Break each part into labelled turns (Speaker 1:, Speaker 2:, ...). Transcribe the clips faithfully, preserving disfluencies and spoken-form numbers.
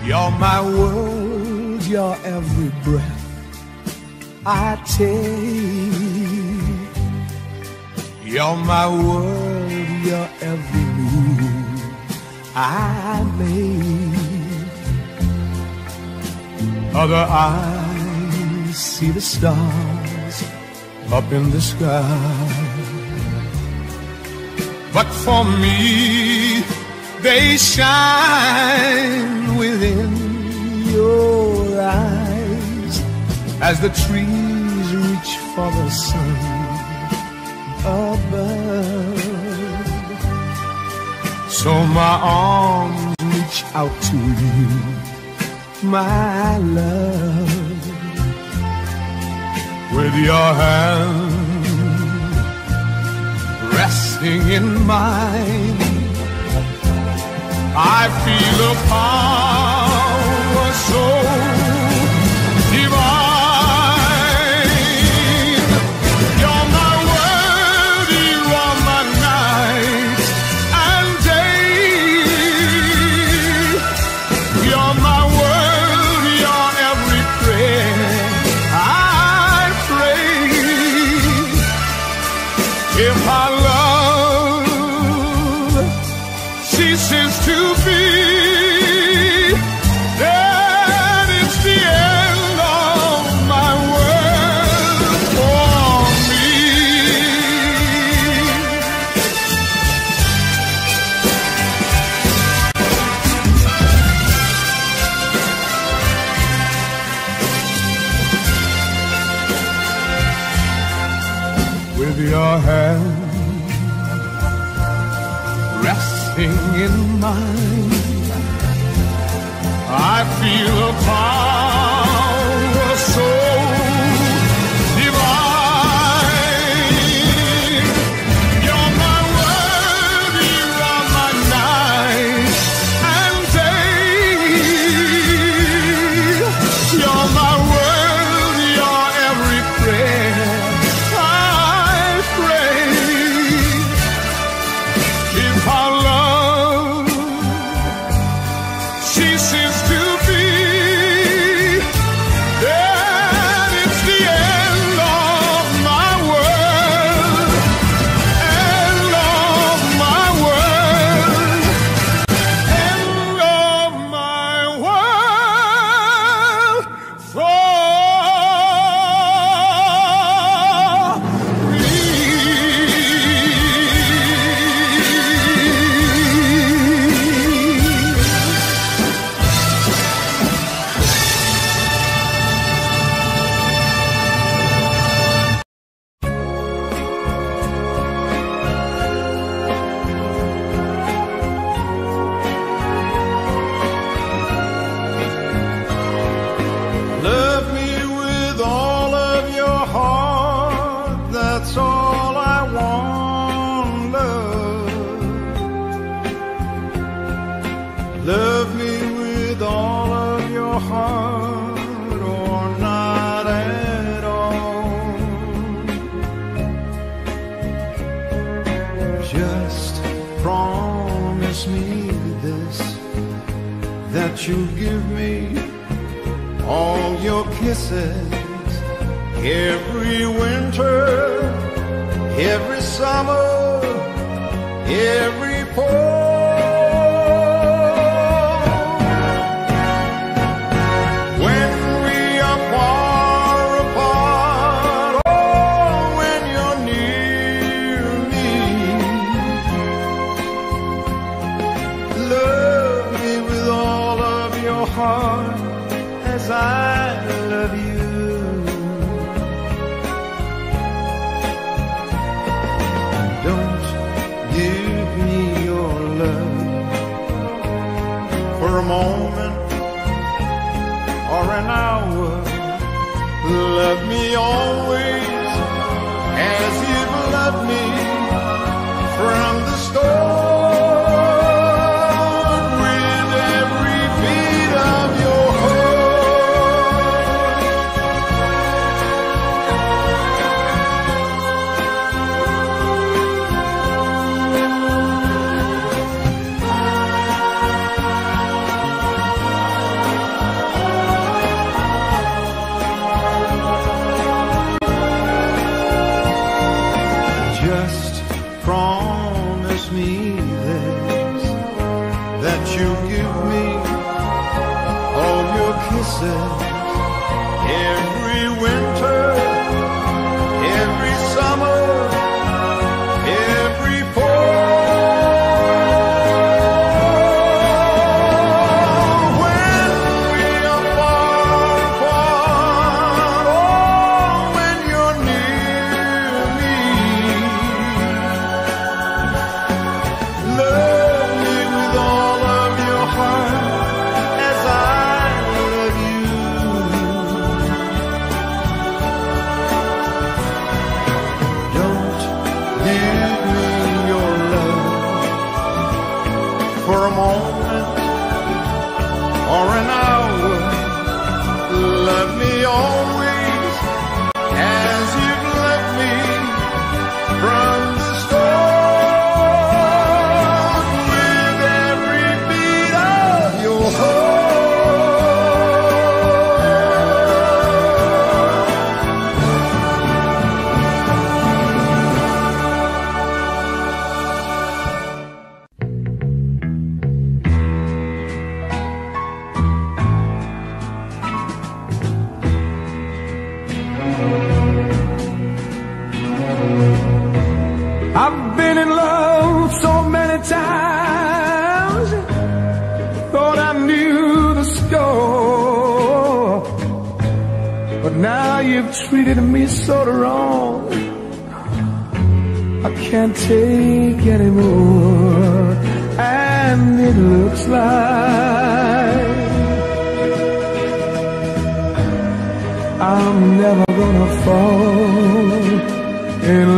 Speaker 1: You're my world, your every breath I take. You're my world, your every move I make. Other eyes see the stars up in the sky, but for me they shine within your eyes as the trees reach for the sun above. So my arms reach out to you, my love, with your hand resting in mine. I feel a power so divine. You're my world, you are my night and day. You're my world, your every prayer I pray. If our love ceases to be, then it's the end of my world for me. With your hand resting in mine, I feel a power so divine. You're my world, you are my night and day. You're my world, your every prayer I pray. If our love ceases to be, then it's the end of my world, end of my world, end of my world for me. Love me with all of your heart, that's all I want, love. Love me with all of your heart, or not at all. Just promise me this, that you'll give me all your kisses every winter, every summer, every fall. When we are far apart, or when you're near me, love me with all of your heart as I love you. Don't give me your love for a moment or an hour. Love me always as you've loved me from the start. With every beat of your heart, give me all your kisses every winter, every summer, every fall. When we are far apart, oh, when you're near me, love me with all of your heart as I love you. Don't give me your love for a moment or an hour. Love me always as you've loved me from the start, with every beat of your heart. I've been in love so many times, thought I knew the score, but now you've treated me so wrong, I can't take anymore. And it looks like I'm never gonna fall in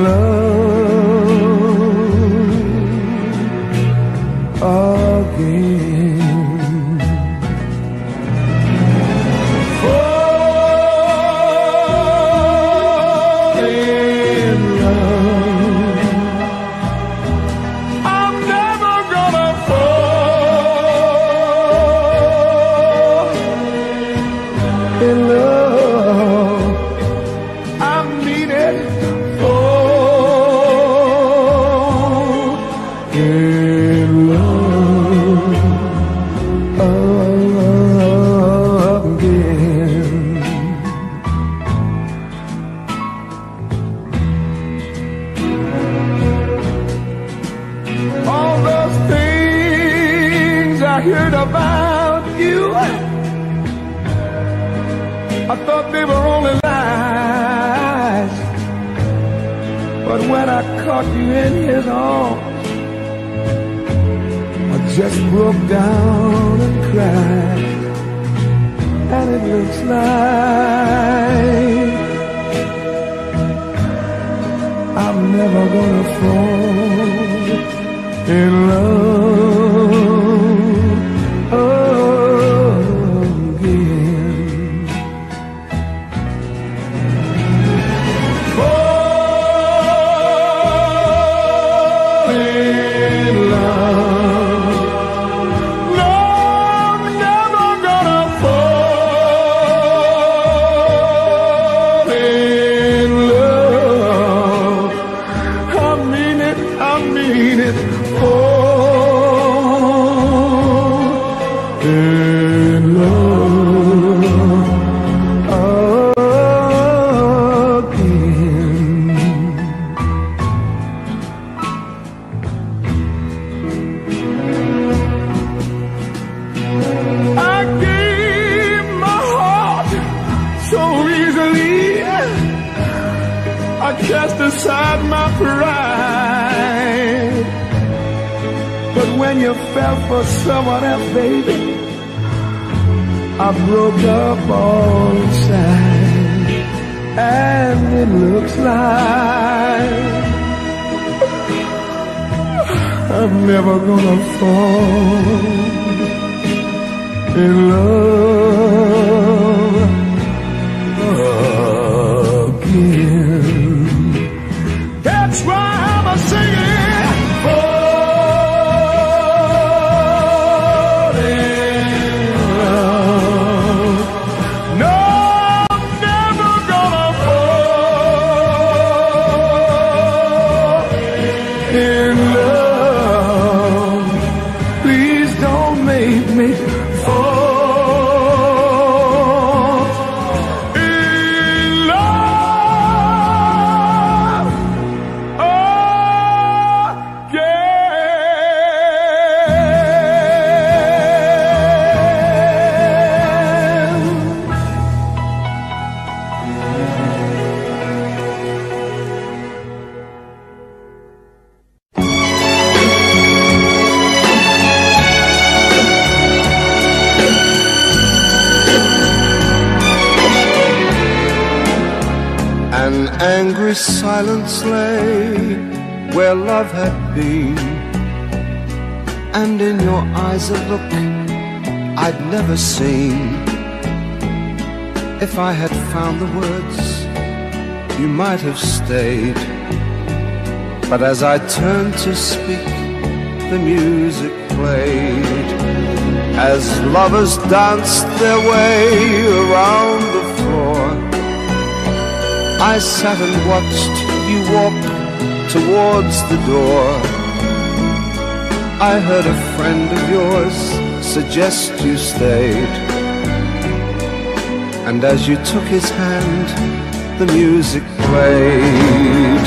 Speaker 1: love again. Fall in love, I'm never gonna fall in love. I mean it. Fall in love again. All those things I heard about you, I thought they were only lies, but when I caught you in his arms, I just broke down and cried. And it looks like I'm never gonna fall in love again. Fall in love. No, I'm never gonna fall in love. I mean it, I mean it. Fall in love again. I gave my heart so easily, I cast aside my pride. But when you fell for someone else, baby, I broke up all inside. And it looks like I'm never gonna fall in love again. That's why I'm a singing. Fall in love. No, I'm never gonna fall in love. Please don't make
Speaker 2: angry silence lay where love had been, and in your eyes a look I'd never seen. If I had found the words, you might have stayed. But as I turned to speak, the music played. As lovers danced their way around the floor, I sat and watched you walk towards the door. I heard a friend of yours suggest you stayed, and as you took his hand, the music played.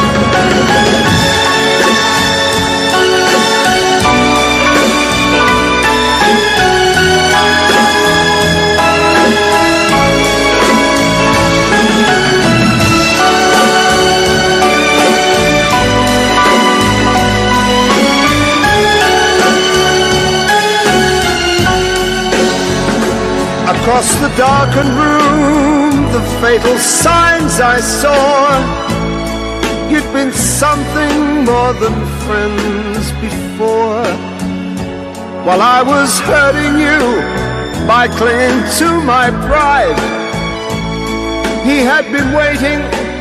Speaker 2: Across the darkened room, the fatal signs I saw. You'd been something more than friends before. While I was hurting you by clinging to my pride, he had been waiting,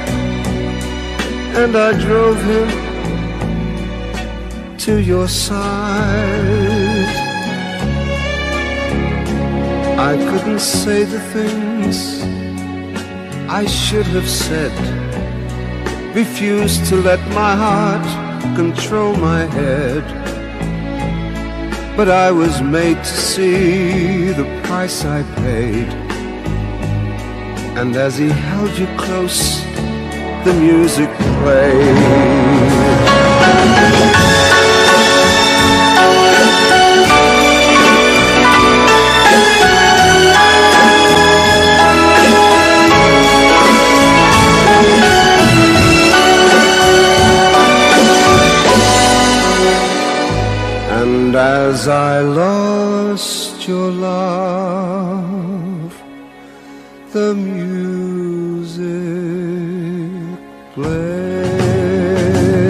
Speaker 2: and I drove him to your side. I couldn't say the things I should have said, refused to let my heart control my head. But I was made to see the price I paid, and as he held you close, the music played. And as I lost your love, the music played.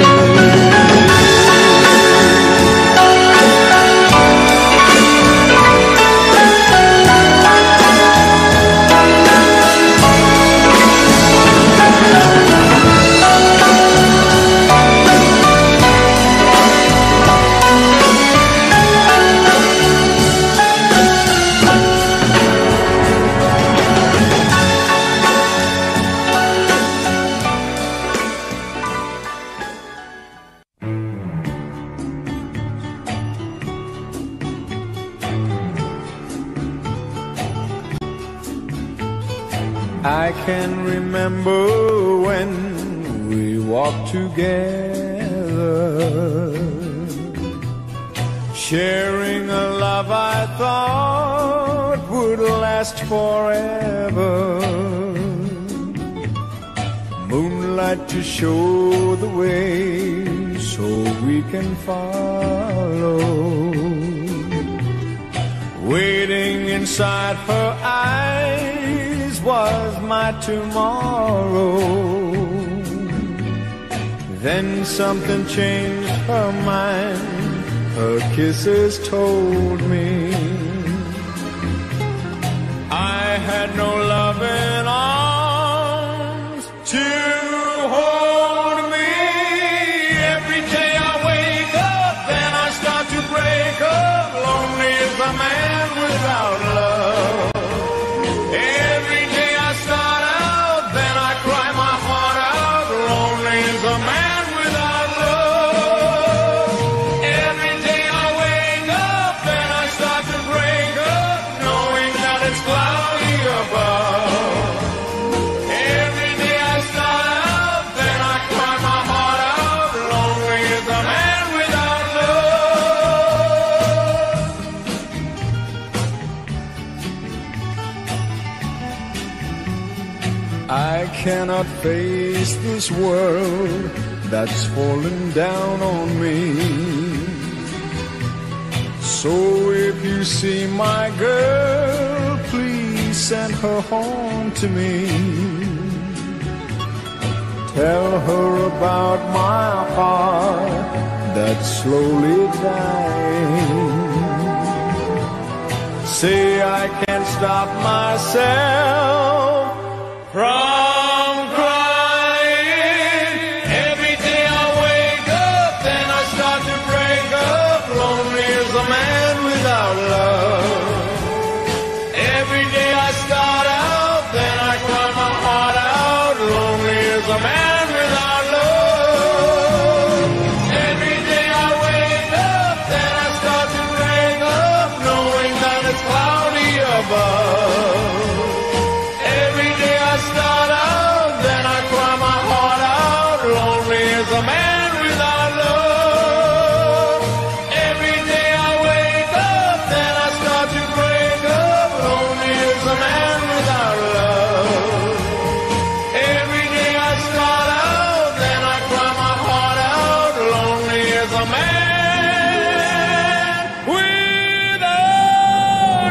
Speaker 1: I can remember when we walked together, sharing a love I thought would last forever. Moonlight to show the way so we can follow. Waiting inside her eyes was my tomorrow. Then something changed her mind. Her kisses told me I had no loving arms to hold me. Every day I wake up, then I start to break up. Lonely is the man without love. Every day I start out, then I cry my heart out. Lonely is the man without love. Every day I wake up, then I start to break up, knowing that it's cloudy above. Every day I start out, then I cry my heart out. Lonely is the man without love. I cannot face this world that's fallen down on me. So if you see my girl, please send her home to me. tell her about my heart that's slowly dying. Say I can't stop myself from crying. Every day I wake up, then I start to break up. Lonely as a man without love. Every day I start out, then I cry my heart out. Lonely as a man without love. Every day I wake up, then I start to break up, knowing that it's cloudy above. Every day I start out, then I cry my heart out. Lonely as a man without love. Every day I wake up, then I start to break up. Lonely as a man without love. Every day I start out, then I cry my heart out. Lonely as a man without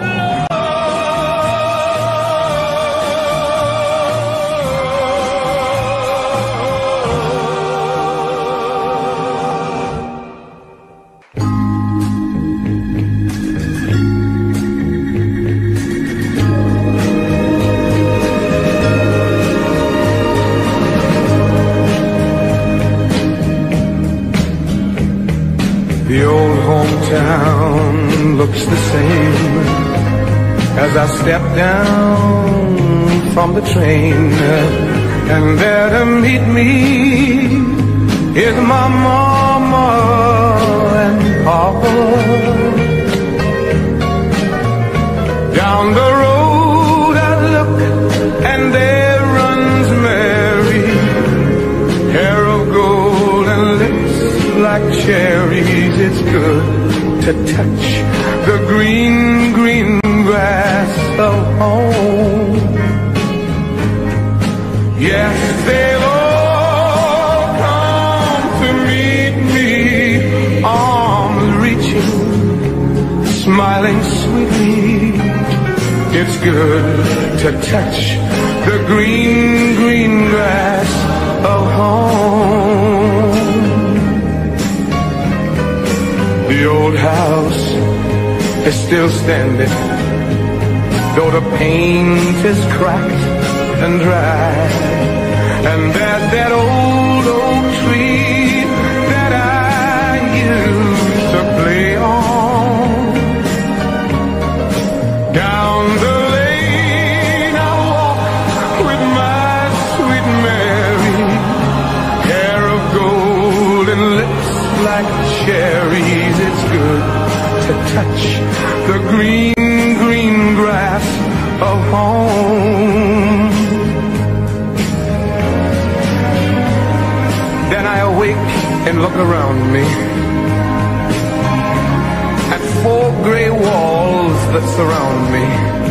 Speaker 2: The old hometown looks the same as I step down from the train, and there to meet me is my mama and papa. Down the road I look, and there runs Mary, hair of gold and lips like cherries. It's good to touch the green, green grass of home. Yes, they'll all come to meet me, arms reaching, smiling sweetly. It's good to touch the green, green grass of home. The old house is still standing, though the paint is cracked and dry. And there's that old oak tree that I used to play on. Down the lane I walk with my sweet Mary, hair of gold and lips like cherries. It's good to touch the green, green grass of home. Then I awake and look around me at four gray walls that surround me,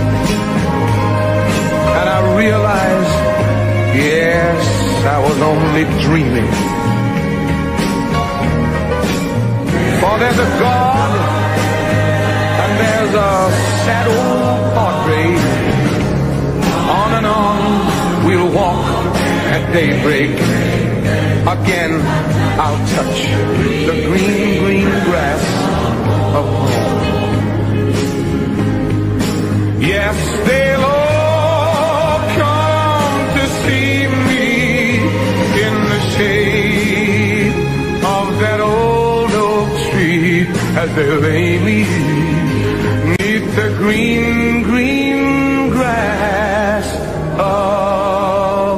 Speaker 2: and I realize, yes, I was only dreaming. For there's a God, and there's a sad old portrait. On and on we'll walk at daybreak. Again I'll touch the green, green grass of home. Yes, they'll all come to see me in the shade of that old oak tree, as they lay me neath the green, green grass of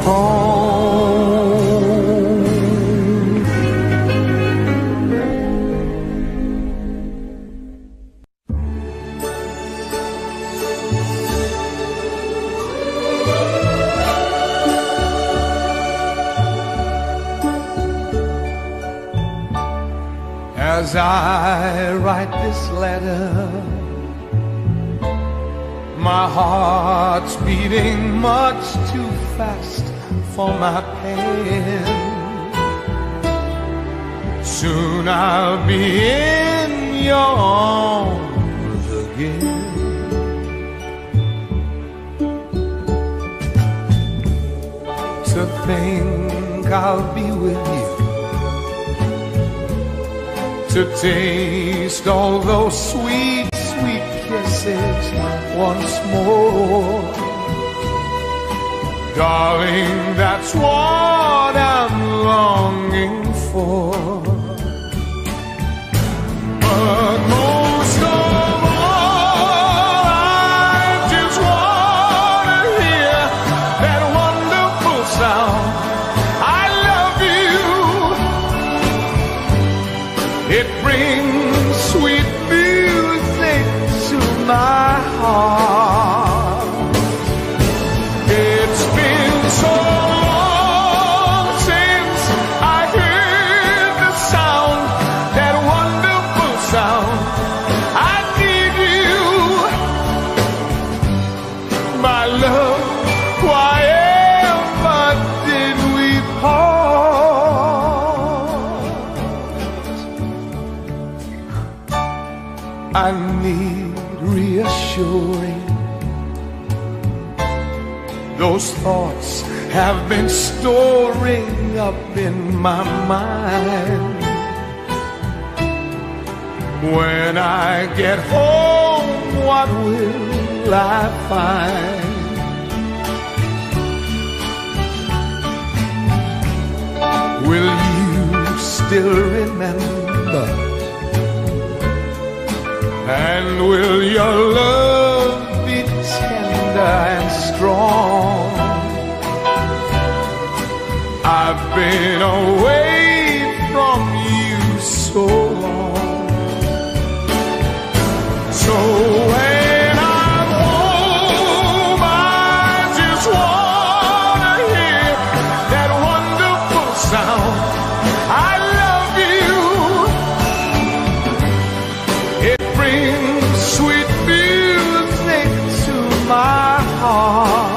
Speaker 2: home. As I write this letter, my heart's beating much too fast for my pen. Soon I'll be in your arms again. To think I'll be with you to taste all those sweet, sweet kisses once more. Darling, that's what I'm longing for. But most of all, I just want to hear that wonderful sound, I love you. It brings sweet music to my heart. It's been so long since I heard the sound, that wonderful sound. I need you, my love. Why ever did we part? I need reassuring. Those thoughts have been storing up in my mind. When I get home, what will I find? Will you still remember? And will your love be tender and strong? I've been away from you so long. So when I'm home, I just want to hear that wonderful sound, I love you. It brings sweet music to my heart.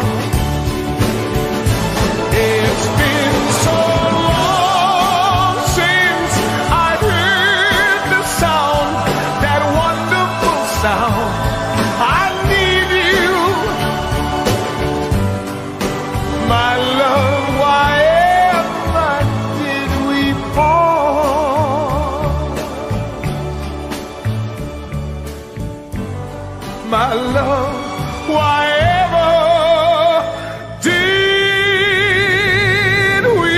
Speaker 2: It's been so long since I heard the sound, that wonderful sound. I need you, my love. Why ever did we part? My love, why ever did we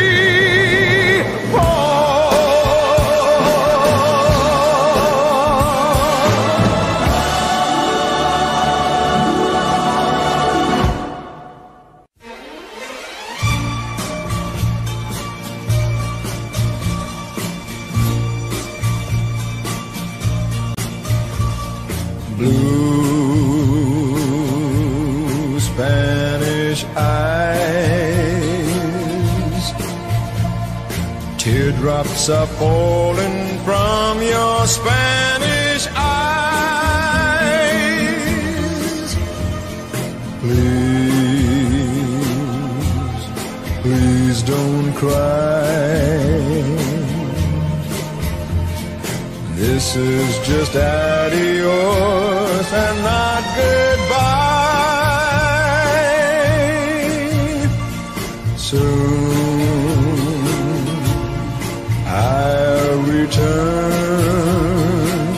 Speaker 2: blue Spanish eyes, teardrops are falling from your Spanish eyes. Please, please don't cry. This is just adios and not goodbye. Soon I'll return,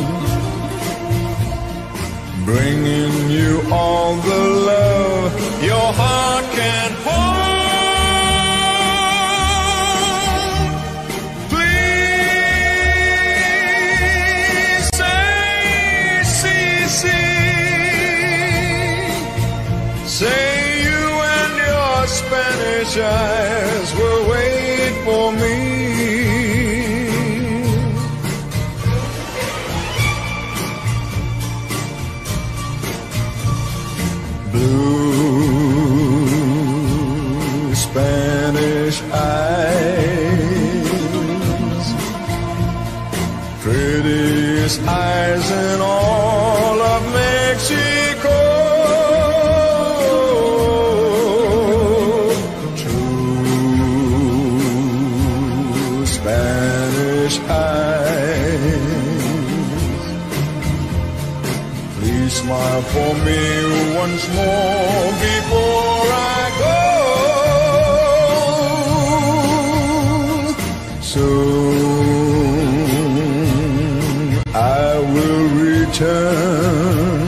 Speaker 2: bringing you all the love your heart can hold. Say you and your Spanish eyes will wait for me. Blue Spanish eyes, prettiest eyes in all of Mexico. Spanish eyes, please smile for me once more before I go.
Speaker 1: Soon I will return,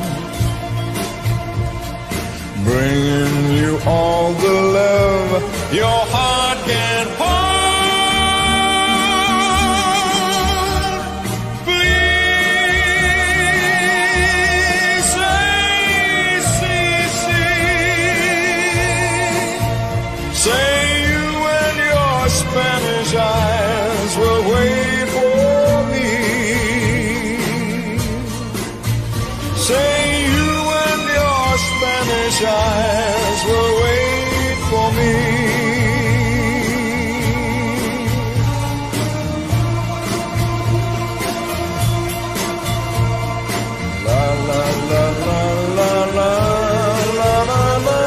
Speaker 1: bringing you all the love your heart can hold. Please say, say, say, say you and your Spanish eyes will wait for me. Say you and your Spanish eyes will wait for me. La la la la la la la la la.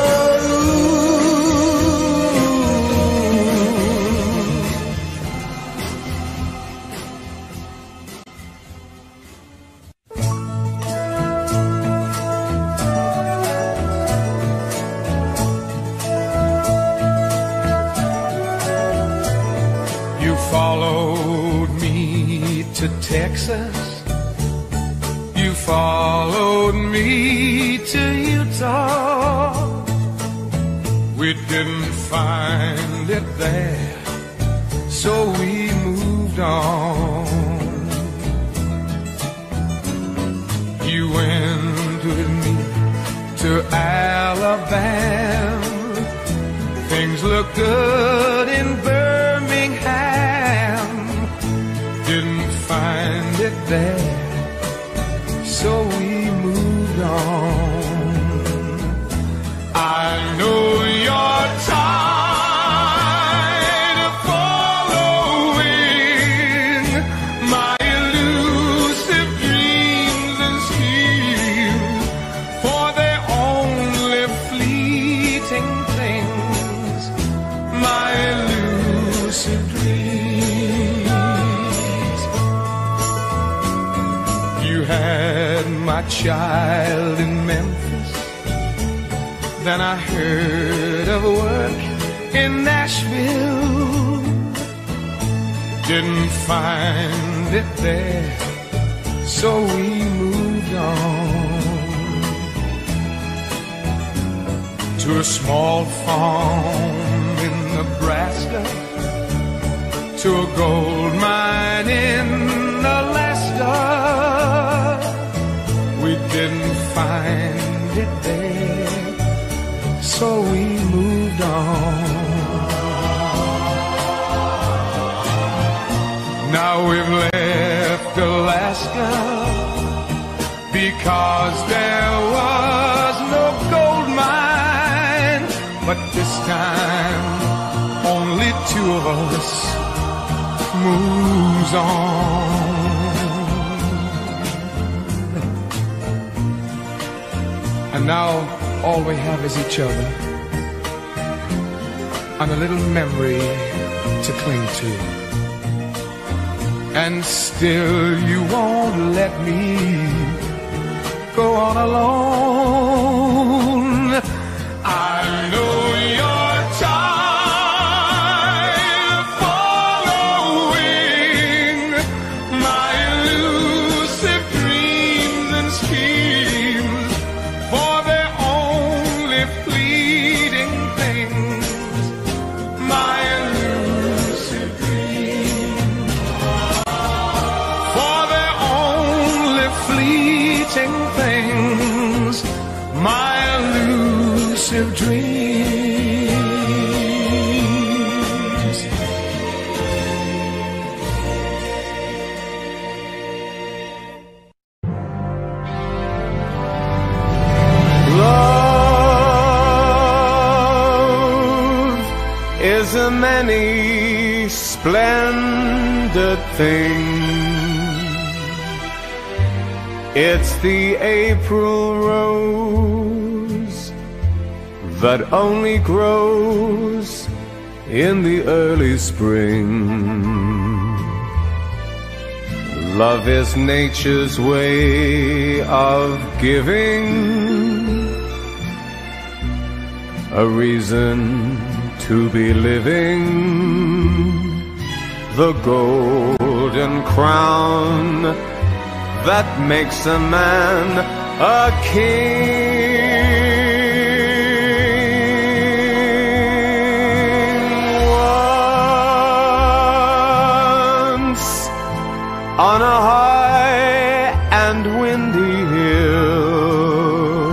Speaker 1: You followed me to Texas. You followed me to Utah. We didn't find it there, so we moved on. You went with me to Alabama. Things look good in Birmingham. Didn't find it there, so we moved on. I know you're tired of following my elusive dreams and schemes, for they're only fleeting things, my elusive dreams. You had my child in Memphis, then I heard of work in Nashville. Didn't find it there, so we moved on to a small farm in Nebraska, to a gold mine in Alaska. We didn't find it there, so we moved on. Now we've left Alaska because there was no gold mine, but this time only two of us moves on. And now all we have is each other and a little memory to cling to. And still you won't let me go on alone. I know you're tired of following my elusive dreams and schemes, for they're only fleeting things, my elusive dreams, for they're only fleeting things, my elusive dreams. Love is a many splendid thing. It's the April rose that only grows in the early spring. Love is nature's way of giving a reason to be living.
Speaker 2: the golden crown that makes a man a king. Once on a high and windy hill,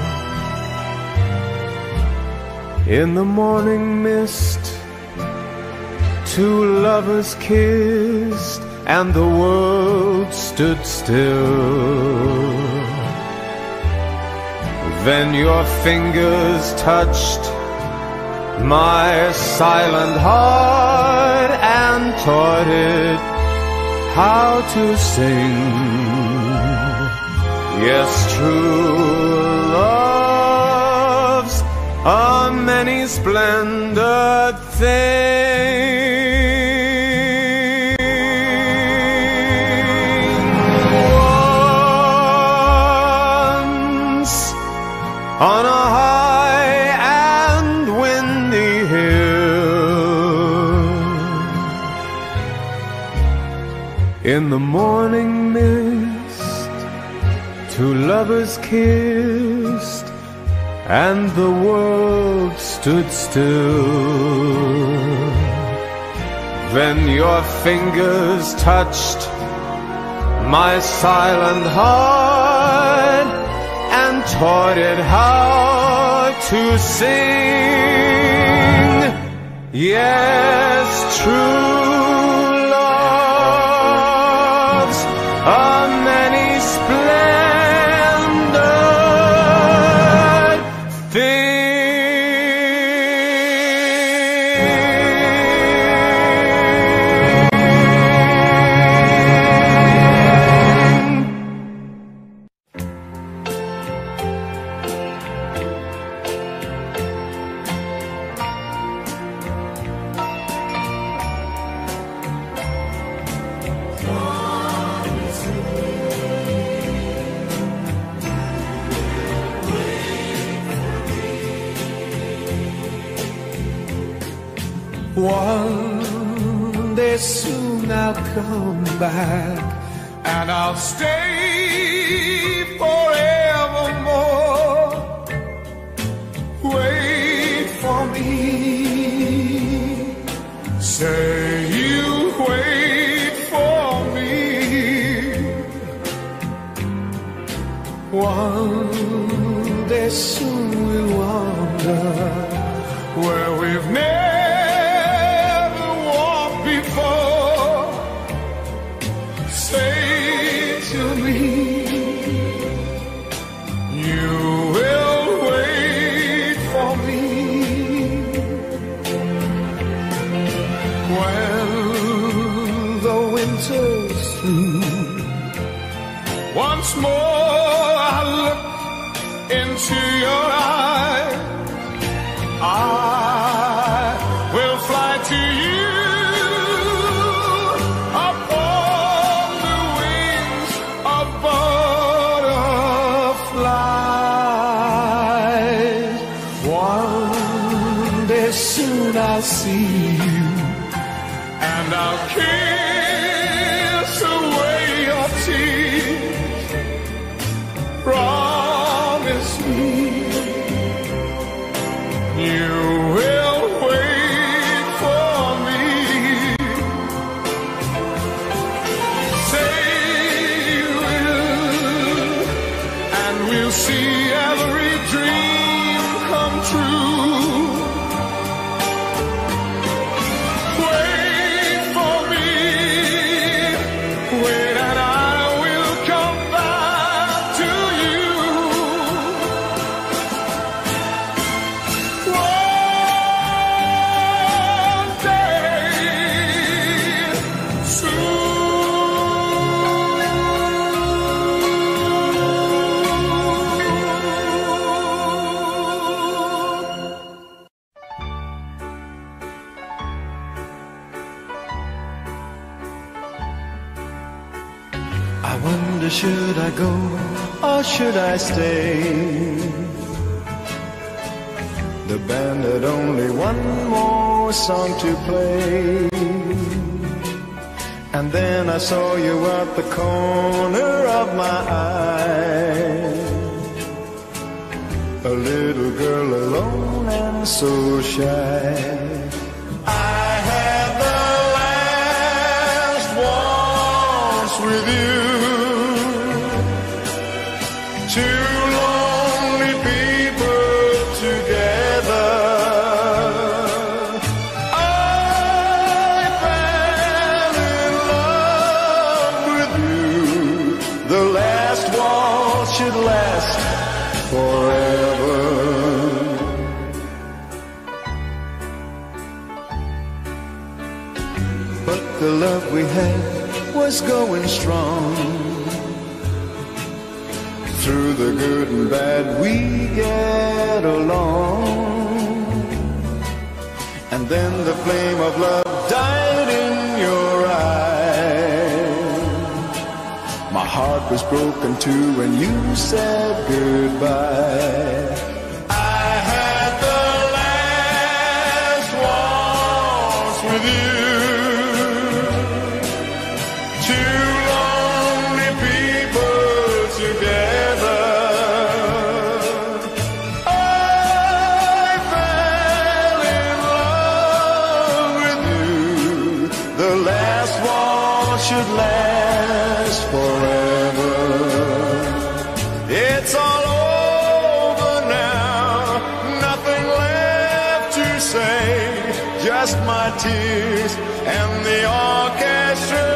Speaker 2: in the morning mist, two lovers kissed and the world stood still. Then your fingers touched my silent heart and taught it how to sing. Yes, true love's a many splendid thing. Once on a high and windy hill, in the morning mist, two lovers kissed and the world stood still. Then your fingers touched my silent heart and taught it how to sing. Yes, true love's a many splendid thing.
Speaker 1: One day soon I'll come back, and I'll stay forevermore. Wait for me, say you wait for me. One day soon we'll wander where we've never once more I look into your eyes, I will fly to you upon the wings of butterflies. One day soon I'll see you, and I'll kiss away your tears. Promise me you will wait for me. Say you will, and we'll see every dream come true. Wait for me, wait, and I will come back to you. One day soon.
Speaker 2: I wonder, should I go or should I stay? The band had only one more song to play.
Speaker 1: And then I saw you at the corner of my eye, a little girl alone and so shy. I had the last waltz with you, two lonely people together. I fell in love with you. The last waltz should last forever. But the love we had was going strong. Through the good and bad we get along. And then the flame of love died in your eyes. My heart was broken too when you said goodbye. I had the last waltz with you, two lonely people together. I fell in love with you. The last waltz should last forever. It's all over now, nothing left to say, just my tears and the orchestra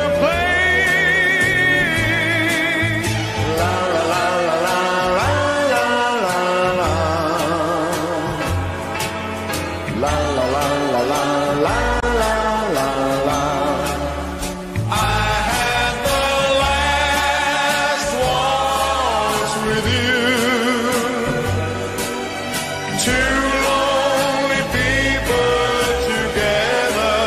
Speaker 1: playing. La la la la la la la la la la la la la la la la la. I had the last waltz with you, two lonely people together.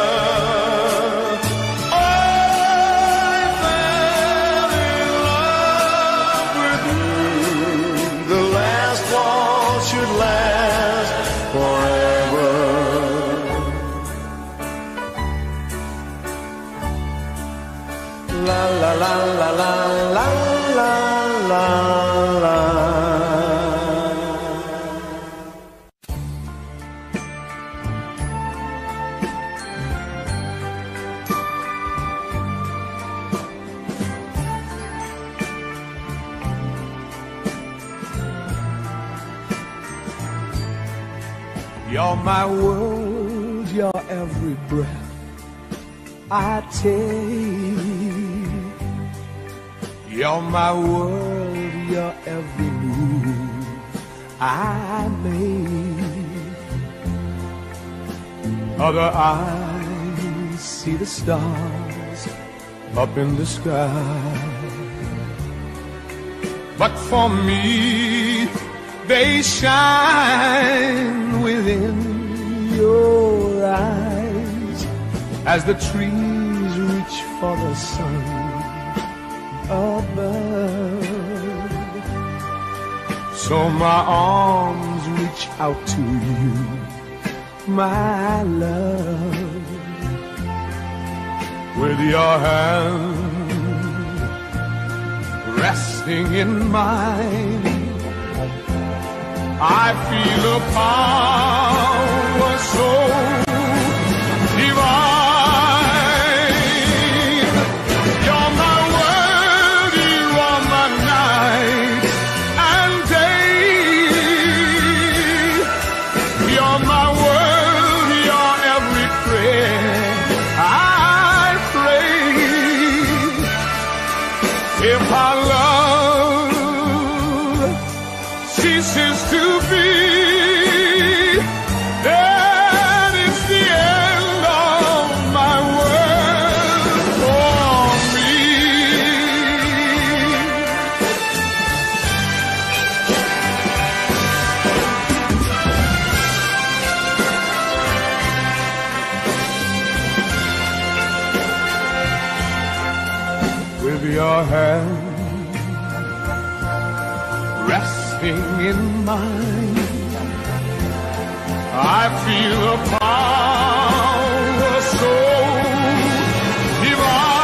Speaker 1: I fell in love with you. The last waltz should last forever. La la la la la la la la la.
Speaker 2: You're my world, your every breath I take. You're my world, your every move I make. Other eyes see the stars up in the sky, but for me they shine within your eyes as the trees reach for the sun above. So my arms reach out to you, my love, with your hand resting in mine. I feel a power so divine. You're my world, you are my night and day. You're my world, your every prayer I pray. If our love ceases to be, then it's the end of my world for me. With your hand resting in mine, I feel a power so divine.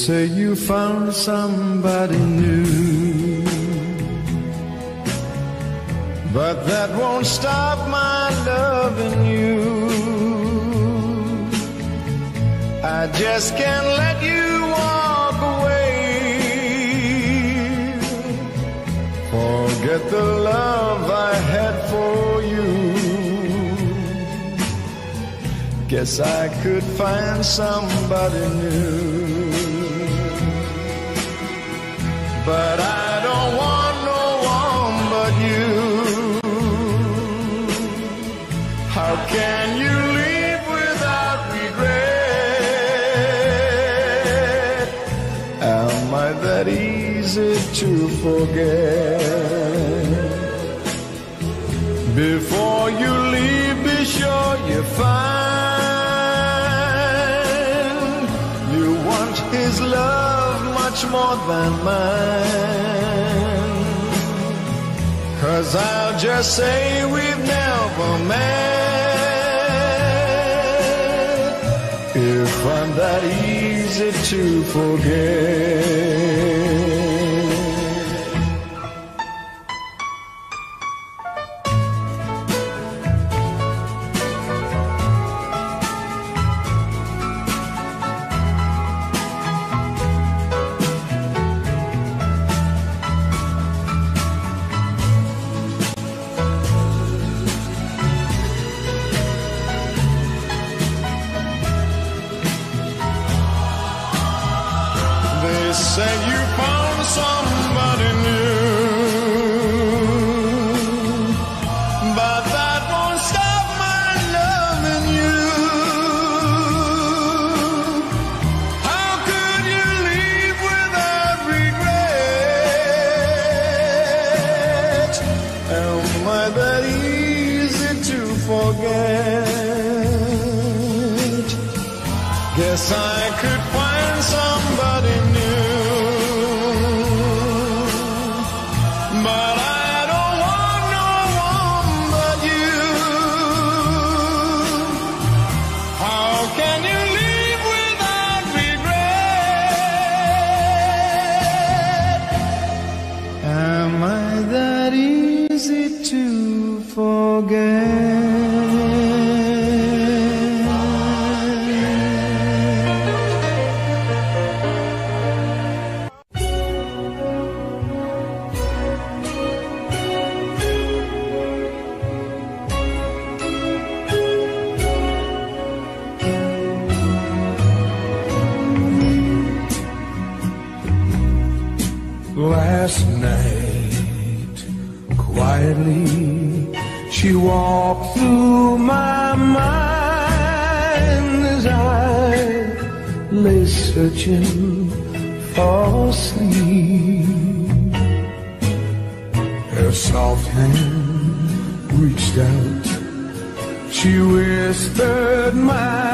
Speaker 1: say you found somebody new, but that won't stop my loving you. I just can't let you walk away. Forget the love I had for you. Guess I could find somebody new. But I don't want no one but you. How can you leave without regret? Am I that easy to forget? Before you leave, be sure you find you want his love much more than mine. 'Cause I'll just say we've never met, if I'm that easy to forget. Say you found somebody new, but that won't stop my loving you. How could you leave without regret? Am I that easy to forget? Guess I could find somebody new.
Speaker 2: Last night, quietly, she walked through my mind as I lay searching for sleep. Her soft hand reached out, she whispered my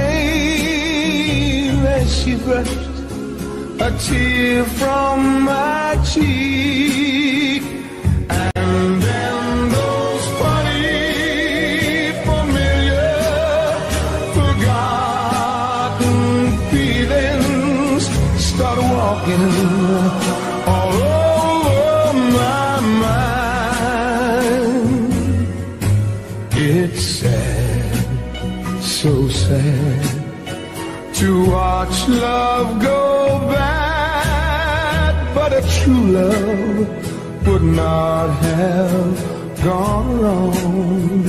Speaker 2: name as she brushed a tear from my cheek. And then those funny, familiar, forgotten feelings start walking all over my mind. It's sad, so sad, to watch love go bad, but a true love would not have gone wrong.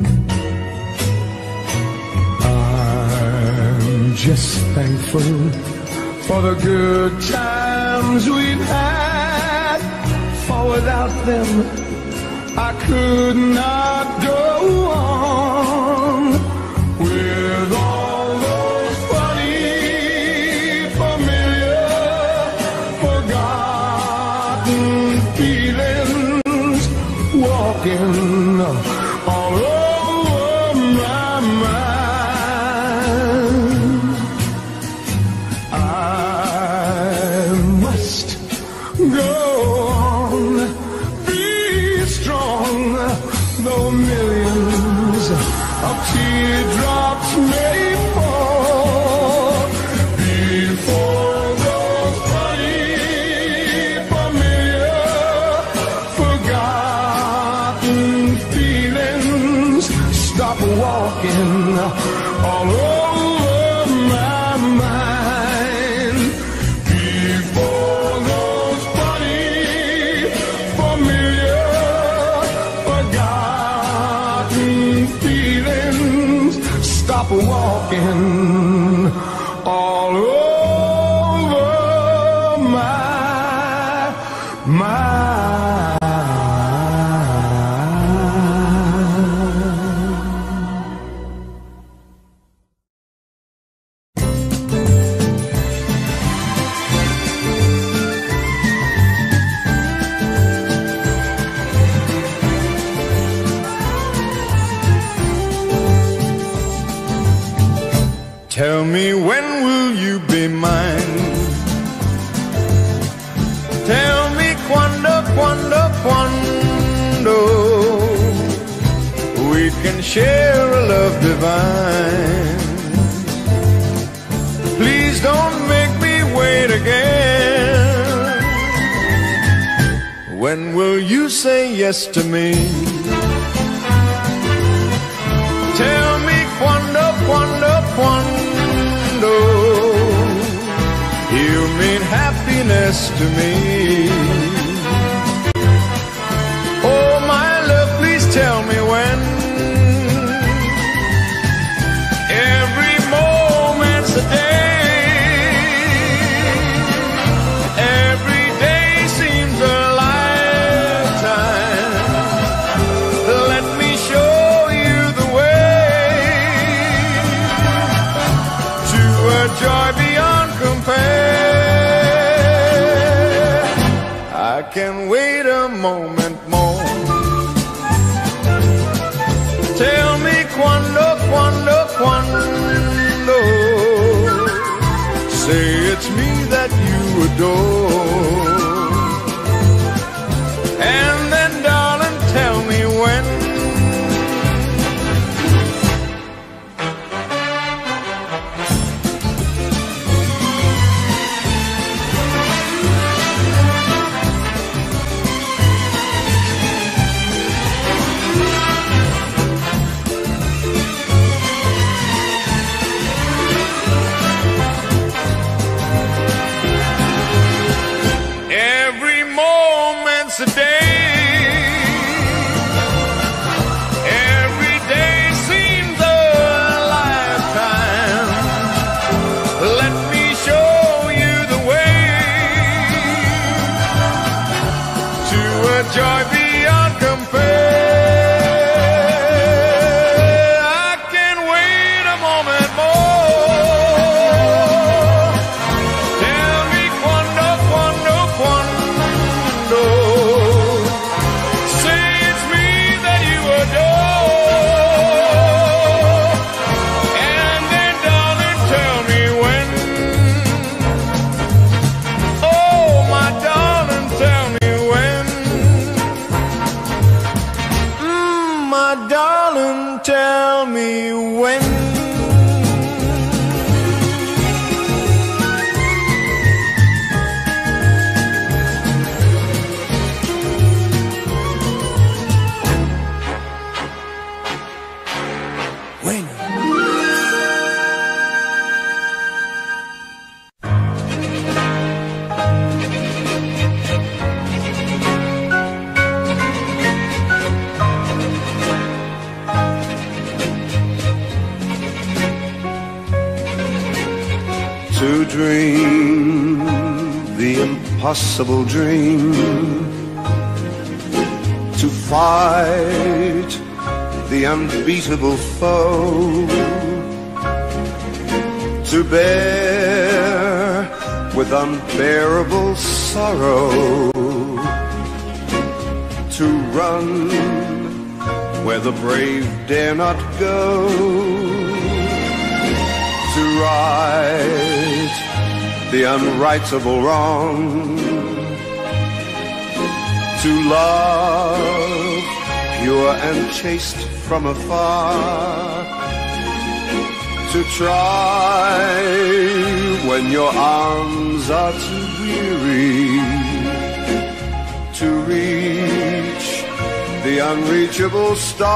Speaker 2: I'm just thankful for the good times we've had, for without them I could not go on with all those funny, familiar, forgotten feelings walking all over my mind. I must go on, be strong, though millions of teardrops may fall before the walking all over my mind. Before those funny, familiar, forgotten feelings stop walking all over my mind.
Speaker 1: Tell me, when will you be mine? Tell me, quando, quando, quando we can share a love divine. Please don't make me wait again. When will you say yes to me? Tell me, quando, quando, quando you mean happiness to me. Oh, my love, please tell me when. Every moment's a day. Every day seems a lifetime. Let me show you the way to a joy beyond compare. I can wait a moment more. Tell me, quando, quando, quando say it's me that you adore. And then, darling, tell me when. Every moment's a day. Every day seems a lifetime. Let me show you the way to a joy beyond compare. I can wait a moment more. Tell me, quando, quando, quando say it's me that you adore. And then, darling, tell me when. Oh, my darling, tell me when. Mm, my darling, tell me when.
Speaker 2: To dream the impossible dream, to fight the unbeatable foe, to bear with unbearable sorrow, to run where the brave dare not go, to right the unrightable wrong, to love pure and chaste from afar, to try when your arms are too weary, to reach the the unreachable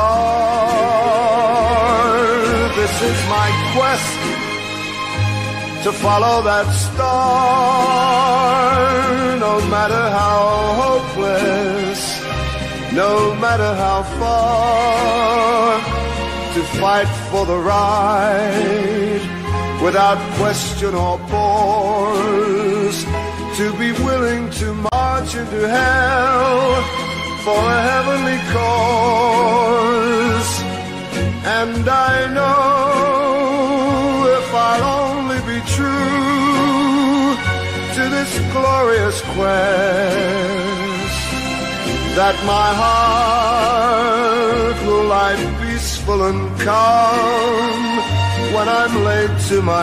Speaker 2: star. This is my quest, to follow that star. No matter how hopeless, no matter how far, to fight for the right, without question or pause, to be willing to march into hell for a heavenly cause. And I know if I'll only be true to this glorious quest, that my heart will lie peaceful and calm when I'm laid to my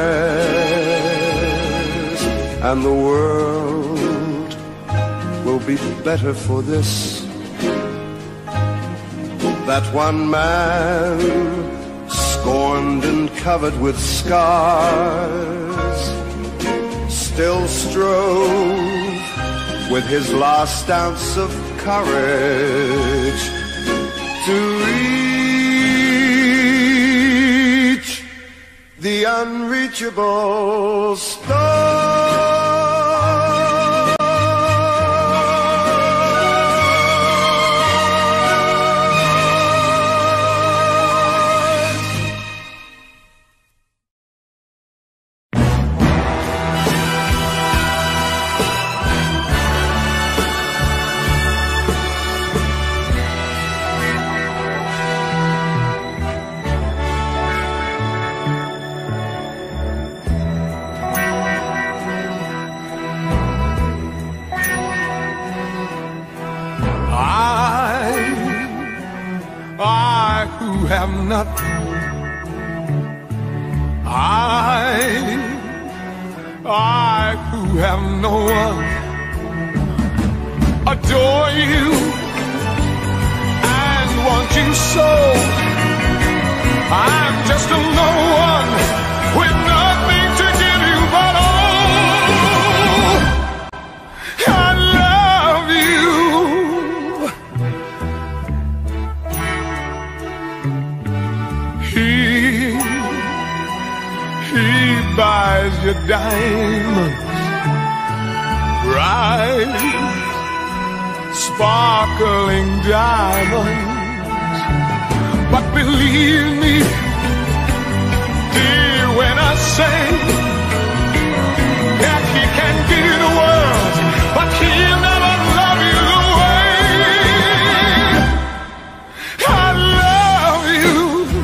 Speaker 2: rest, and the world will be better for this, that one man, scorned and covered with scars, still strove with his last ounce of courage to reach the unreachable star.
Speaker 1: Have nothing. I, I who have no one, adore you and want you so. I'm just a no one with nothing to give you but all. I love you. Buys your diamonds, bright, sparkling diamonds. But believe me, dear, when I say that he can give you the world, but he'll never love you the way I love you.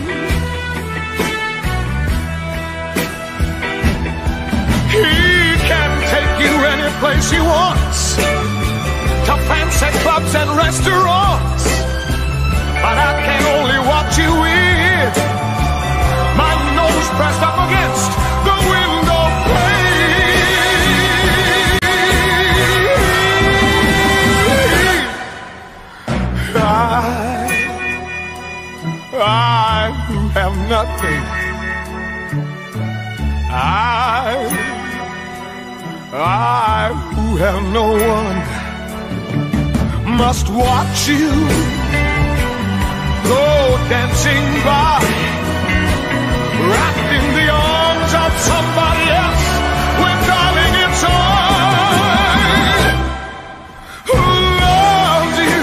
Speaker 1: Place he wants, to fancy clubs and restaurants, but I can only watch you with my nose pressed up against the window pane. I, I who have nothing, I I who have no one, must watch you go dancing by, wrapped in the arms of somebody else, when darling it's I who loves you.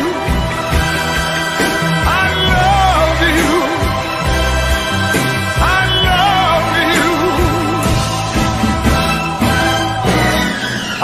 Speaker 1: I love you. I love you. I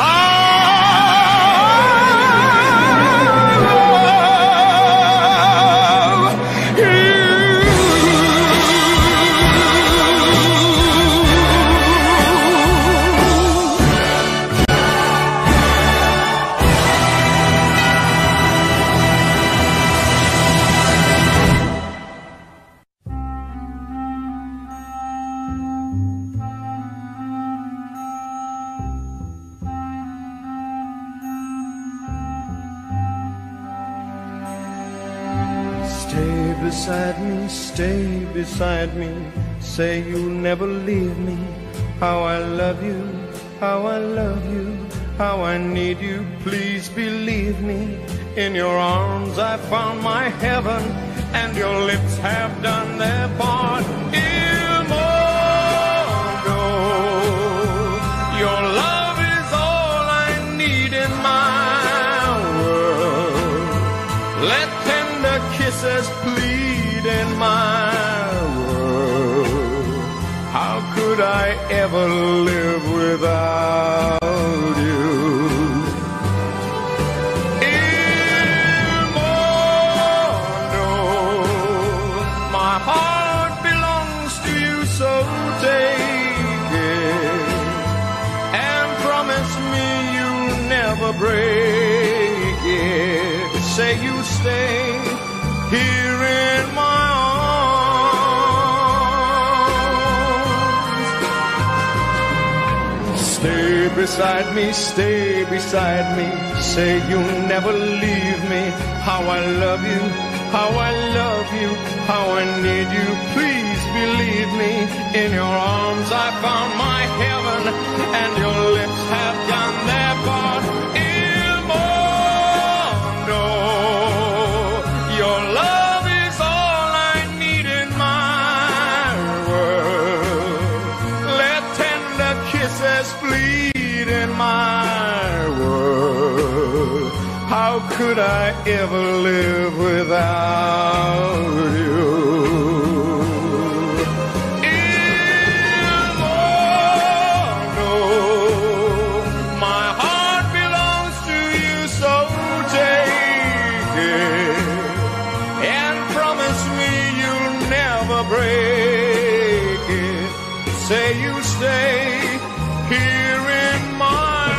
Speaker 3: beside me, stay beside me, say you'll never leave me. How I love you, how I love you, how I need you, please believe me. In your arms I found my heaven, and your lips have done their part. Il mondo, your love is all I need in my world. Let tender kisses plead in my world. How could I ever live without you? Break it. Say you stay here in my arms. Stay beside me, stay beside me. Say you'll never leave me. How I love you, how I love you, how I need you. Please believe me. In your arms I found my heaven, and your lips have done their part. How could I ever live without you? Il mondo, my heart belongs to you, so take it and promise me you'll never break it. Say you stay here in my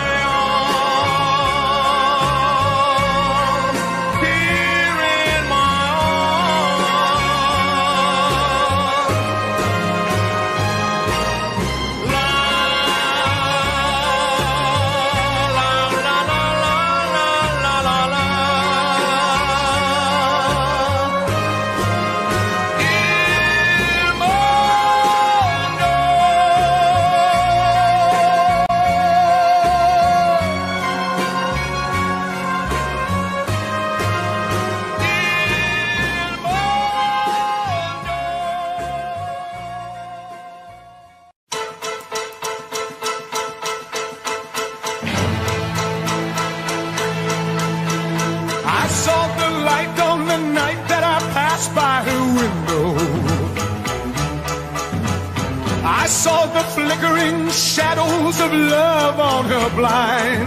Speaker 1: I saw the flickering shadows of love on her blind.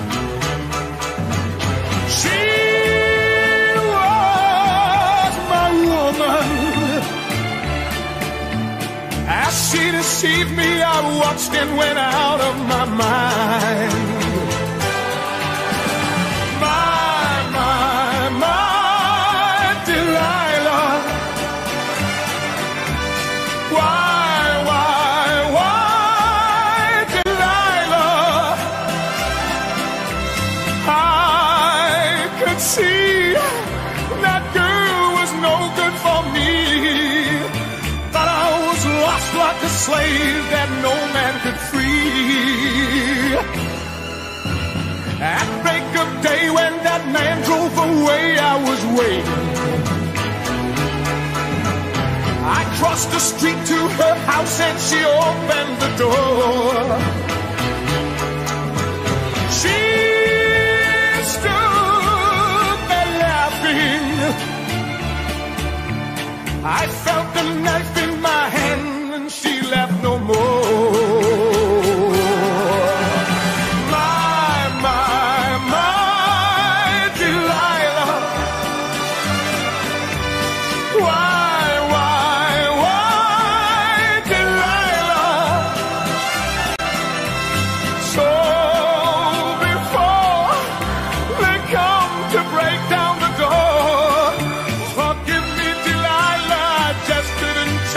Speaker 1: She was my woman. As she deceived me, I watched and went out of my mind. My, my, my Delilah. Why? See, that girl was no good for me, but I was lost like a slave that no man could free. At break of day when that man drove away, I was waiting. I crossed the street to her house and she opened the door. She I felt the knife in my hand and she left no more. My, my, my Delilah. Why, why, why Delilah? So before they come to break down the door, forgive me, Delilah, I just couldn't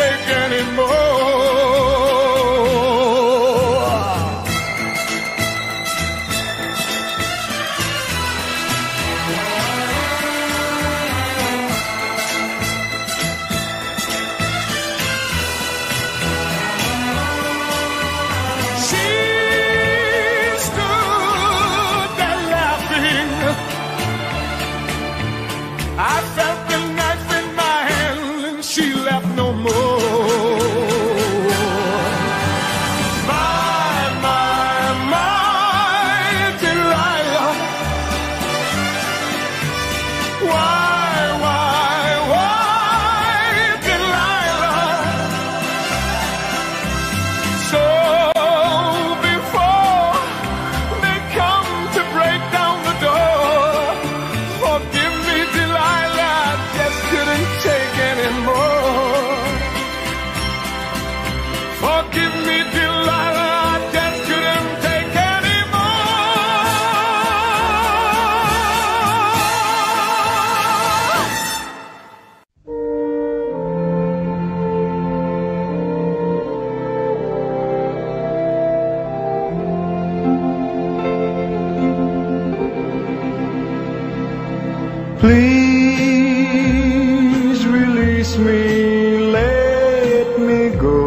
Speaker 3: Please release me, let me go,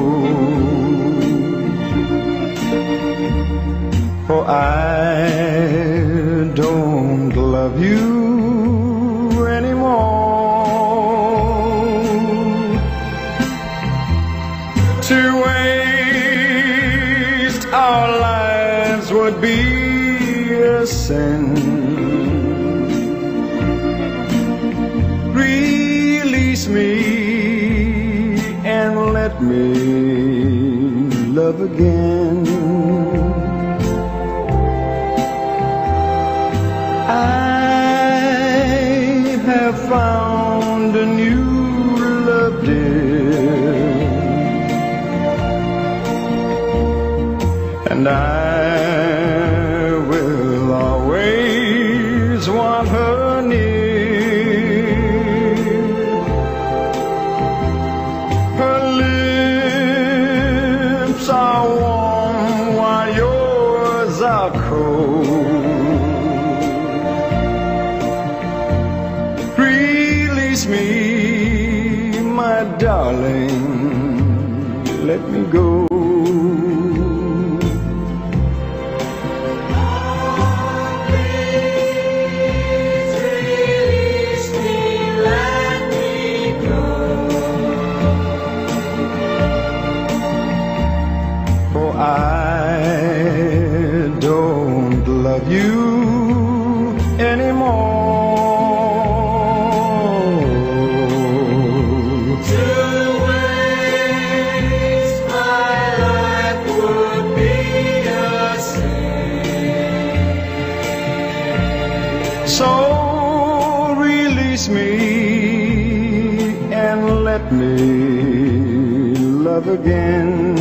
Speaker 3: for I don't love you anymore. To waste our lives would be a sin. Release me and let me love again. I have found a new love, dear, and I will always want her near. Her lips are warm while yours are cold. Release me, my darling, let me go. I don't love you anymore.
Speaker 1: To waste my life would be a sin.
Speaker 3: So release me and let me love again.